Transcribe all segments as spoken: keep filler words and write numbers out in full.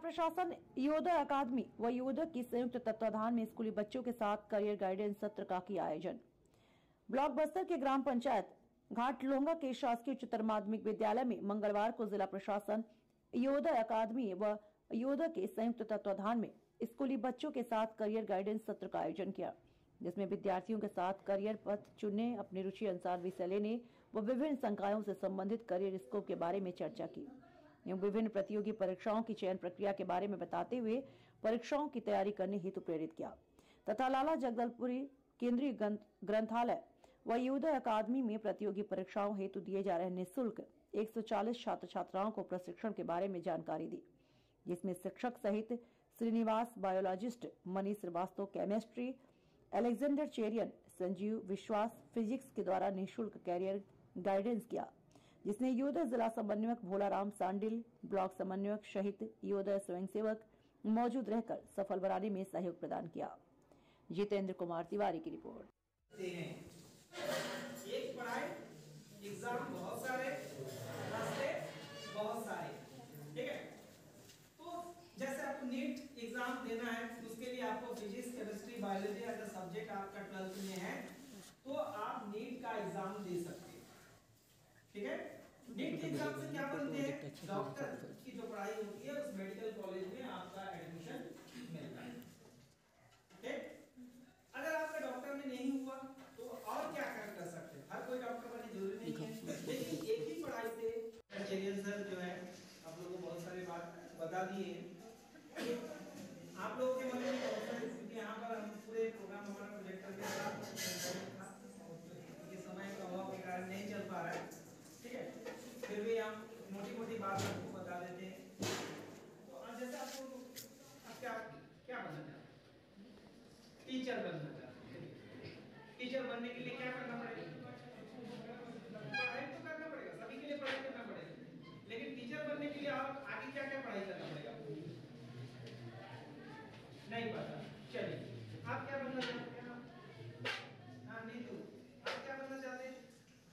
प्रशासन योदा अकादमी व योदा की संयुक्त तत्वाधान में स्कूली बच्चों के साथ करियर गाइडेंस सत्र का किया आयोजन। ब्लॉक बस्तर के ग्राम पंचायत घाटलोंगा के शासकीय उच्चतर माध्यमिक विद्यालय में मंगलवार को जिला प्रशासन योदा अकादमी व योदा के संयुक्त तत्वाधान में स्कूली बच्चों के साथ करियर गाइडेंस सत्र का आयोजन किया, जिसमें विद्यार्थियों के साथ करियर पथ चुनने, अपनी रुचि अनुसार विषय लेने व विभिन्न संकायों से संबंधित करियर स्कोप के बारे में चर्चा की एवं विभिन्न प्रतियोगी परीक्षाओं की चयन प्रक्रिया के बारे में बताते हुए परीक्षाओं की तैयारी करने हेतु प्रेरित किया तथा लाला जगदलपुरी केंद्रीय ग्रंथालय व योदा अकादमी में प्रतियोगी परीक्षाओं हेतु दिए जा रहे निःशुल्क एक सौ चालीस छात्र छात्राओं को प्रशिक्षण के बारे में जानकारी दी, जिसमें शिक्षक सहित Srinivas biologist, Manish Srivastava chemistry, Alexander Cherian, Sanjeev Vishwas physics के द्वारा निःशुल्क कैरियर गाइडेंस किया, जिसने योदा जिला समन्वयक भोलाराम सांडिल, ब्लॉक समन्वयक सहित योदा स्वयंसेवक मौजूद रहकर सफल बनाने में सहयोग प्रदान किया। जितेंद्र कुमार तिवारी की रिपोर्ट। एक पढ़ाई एग्जाम बहुत सारे, रास्ते बहुत सारे, ठीक है। तो जैसे आपको नीट एग्जाम देना है, उसके लिए आपको फिजिक्स, केमिस्ट्री, बायोलॉजी अगर सब्जेक्ट आपका ट्वेल्थ में है तो आप नीट का एग्जाम दे सकते हैं, ठीक है। नीट के एग्जाम से क्या बनते हैं? डॉक्टर की जो पढ़ाई होती है उस मेडिकल कॉलेज में आपका एडमिशन मिलता है, ठीक। अगर आपका डॉक्टर में नहीं हुआ तो और क्या कर सकते हैं? हर कोई डॉक्टर बनने जरूरी नहीं है, लेकिन एक ही पढ़ाई से चेरियन सर जो है आप लोगों को बहुत सारी बात बता दिए हैं। आप लोगों के मन में बहुत सारे, क्योंकि यहाँ पर हम पूरे प्रोग्राम हमारा प्रोजेक्टर के साथ ये समय का अभाव के कारण नहीं चल पा रहा है, ठीक है। फिर भी हम मोटी मोटी बात आपको बता देते हैं। तो आज जैसे आपको आप क्या क्या बनना चाहते हैं? टीचर बनना चाहते हैं। टीचर बनने के लिए क्या करना पड़ेगा? पढ़ाई तो करना पड़ेगा, सभी के लिए पढ़ाई करना पड़ेगा, लेकिन टीचर बनने के लिए आप आगे क्या क्या पढ़ाई करना पड़ेगा नहीं पता। चलिए, आप क्या बनना चाहते हैं? हाँ नहीं तो आप क्या बनना चाहते हैं?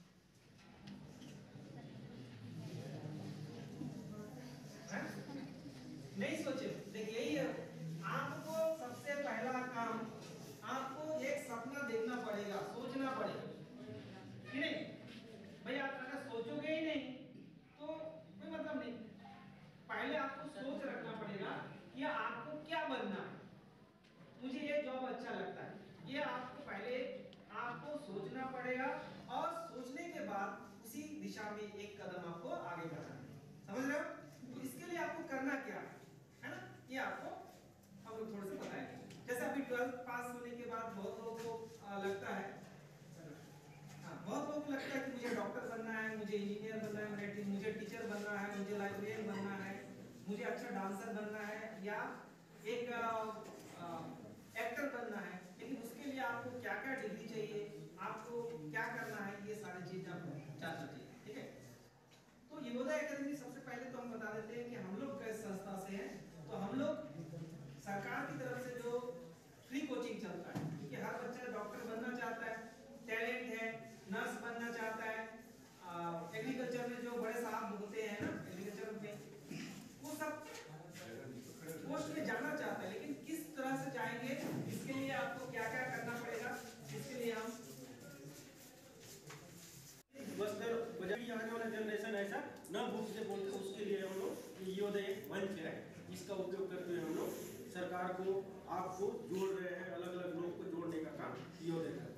नहीं सोचे? देखिए यही है, आपको सबसे पहला काम, आपको एक सपना देखना पड़ेगा, सोचना पड़ेगा कि नहीं भाई। आप अगर सोचोगे ही नहीं तो कोई मतलब नहीं। पहले आपको सोच रखना पड़ेगा कि आपको क्या बनना है। मुझे ये जॉब अच्छा लगता है, ये आपको पहले आपको सोचना पड़ेगा और सोचने के बाद उसी दिशा में एक कदम आपको आगे बढ़ाना है। समझ रहे हो? तो इसके लिए आपको करना क्या है ना, ये आपको हम लोग थोड़ा सा बताएंगे। जैसे अभी ट्वेल्थ पास होने के बाद बहुत लोगों को लगता है, हाँ बहुत लोगों को लगता है कि मुझे डॉक्टर बनना है, मुझे इंजीनियर बनना है, मुझे मुझे टीचर बनना है, मुझे लाइब्रेरियन बनना है, मुझे अच्छा डांसर बनना है या एक आ, आ, एक्टर बनना है। लेकिन उसके लिए आपको क्या क्या डिग्री चाहिए, आपको क्या करना है, ये सारी चीजें आपको जानना चाहिए, ठीक है। तो योदा एकेडमी सबसे पहले तो हम बता देते हैं कि हम लोग किस संस्था से हैं। तो हम लोग सरकार की तरफ से जो फ्री कोचिंग चलता है, क्योंकि हर बच्चा डॉक्टर बनना चाहता है, टैलेंट है, नर्स बनना चाहता है, एग्रीकल्चर में जो बड़े साहब होते हैं ना, एग्रीकल्चर में वो सब पोस्ट में जाना चाहता है, लेकिन किस तरह से जाएंगे, इसके लिए आपको क्या क्या करना पड़ेगा, इसके लिए हम बस्तर आने वाला जनरेशन ऐसा न भूख से बोलते, उसके लिए हम लोग योदा एक मंच है, इसका उपयोग करते हुए हम लोग सरकार को, आपको जोड़ रहे हैं, अलग अलग लोग को जोड़ने का काम योदा।